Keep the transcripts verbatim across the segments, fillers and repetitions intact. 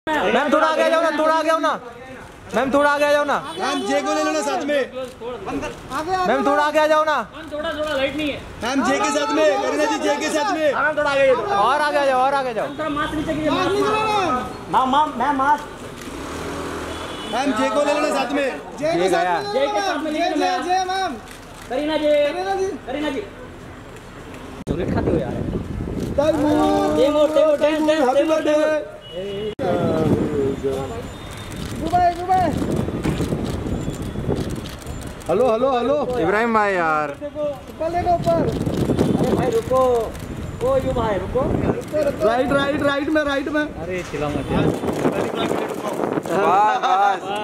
Ma'am थोड़ा आगे जाओ ना, थोड़ा आगे आओ ना मैम, थोड़ा आगे आ जाओ ना मैम। जे को ले लेना साथ में मैम, थोड़ा आगे आ जाओ ना। थोड़ा थोड़ा लाइट नहीं है मैम। जे के साथ में करीना जी, जे के साथ में मैम थोड़ा आगे और आगे आ जाओ, और आगे जाओ। थोड़ा मास्क नीचे कीजिए। Ma'am ma'am ma'am mask. Ma'am जे को ले लेना साथ में। जे गया। जे के साथ में लेके मैम। जे मैम। करीना जी, करीना जी, करीना जी चॉकलेट खाते हो यार। Demo demo demo demo demo. Dubai Dubai. Hello hello hello Ibrahim भाई यार, ऊपर देखो ऊपर। अरे भाई रुको, ओ यू भाई रुको। राइट राइट राइट में, राइट में। अरे चिल्ला मत यार। बस बस।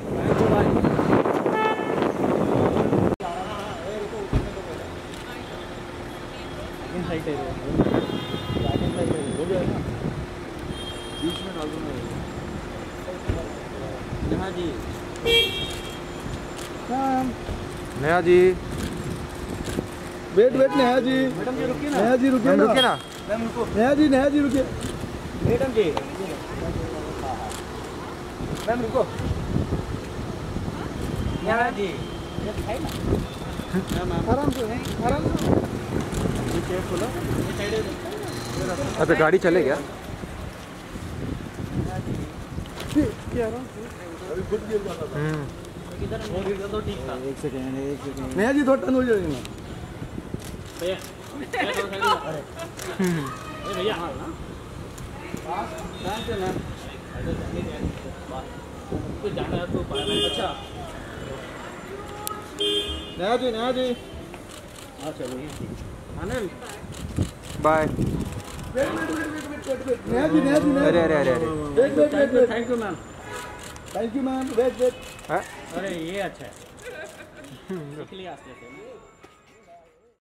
यहाँ जी, नया जी, wait wait Neha ji, madam ji रुकिए ना। नेहा जी रुकिए मैम ना, रुकिए ना। मैम रुको। नेहा जी, नेहा जी रुकिए। मैडम जी, मैम रुको। यहाँ जी, आराम से आराम से। अच्छा गाड़ी चले क्या? हम्म इधर वो गिर तो ठीक था। एक सेकंड एक सेकंड। नेहा जी थोड़ा टर्न हो जाएगा भैया अरे भैया हाँ ना कहाँ से ना कुछ जाना है तो अच्छा। नेहा जी, नेहा जी। हाँ चलो आनंद बाय। नेहा जी, नेहा जी, अरे अरे अरे अरे wait wait wait wait. Thank you ma'am. Thank you ma'am. Wait wait. हाँ? अरे ये अच्छा है। इसलिए आस्ते से